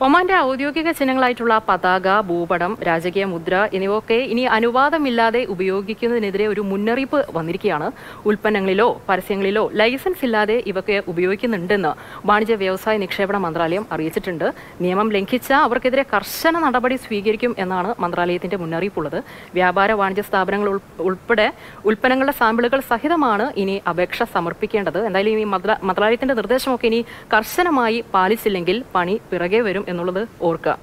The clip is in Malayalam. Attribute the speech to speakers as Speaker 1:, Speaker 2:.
Speaker 1: ഒമാന്റെ ഔദ്യോഗിക ചിഹ്നങ്ങളായിട്ടുള്ള പതാക, ഭൂപടം, രാജകീയ മുദ്ര എന്നിവയൊക്കെ ഇനി അനുവാദമില്ലാതെ ഉപയോഗിക്കുന്നതിനെതിരെ ഒരു മുന്നറിയിപ്പ് വന്നിരിക്കുകയാണ്. ഉൽപ്പന്നങ്ങളിലോ പരസ്യങ്ങളിലോ ലൈസൻസ് ഇല്ലാതെ ഇവയൊക്കെ ഉപയോഗിക്കുന്നുണ്ടെന്ന് വാണിജ്യ വ്യവസായ നിക്ഷേപണ മന്ത്രാലയം അറിയിച്ചിട്ടുണ്ട്. നിയമം ലംഘിച്ച അവർക്കെതിരെ കർശന നടപടി സ്വീകരിക്കും എന്നാണ് മന്ത്രാലയത്തിന്റെ മുന്നറിയിപ്പുള്ളത്. വ്യാപാര വാണിജ്യ സ്ഥാപനങ്ങൾ ഉൾപ്പെടെ ഉൽപ്പന്നങ്ങളുടെ സാമ്പിളുകൾ സഹിതമാണ് ഇനി അപേക്ഷ സമർപ്പിക്കേണ്ടത്. എന്തായാലും ഈ മന്ത്രാലയത്തിന്റെ നിർദ്ദേശമൊക്കെ ഇനി കർശനമായി പാലിച്ചില്ലെങ്കിൽ പണി പിറകെ വരും എന്നുള്ളത് ഓർക്കുക.